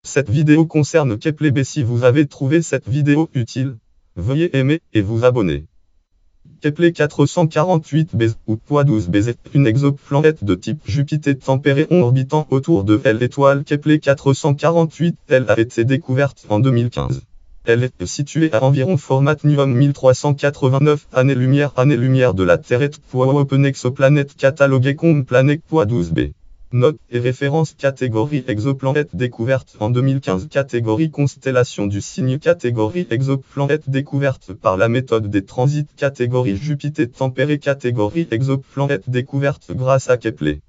Cette vidéo concerne Kepler B. Si vous avez trouvé cette vidéo utile, veuillez aimer et vous abonner. Kepler 448b ou poids 12b est une exoplanète de type Jupiter tempéré orbitant autour de l'étoile Kepler 448. Elle a été découverte en 2015. Elle est située à environ format Nium 1389 années-lumière de la Terre. Poids Open Exoplanète cataloguée comme planète poids 12b. Note et référence catégorie exoplanète découverte en 2015. Catégorie constellation du signe. Catégorie exoplanète découverte par la méthode des transits. Catégorie Jupiter tempéré. Catégorie exoplanète découverte grâce à Kepler.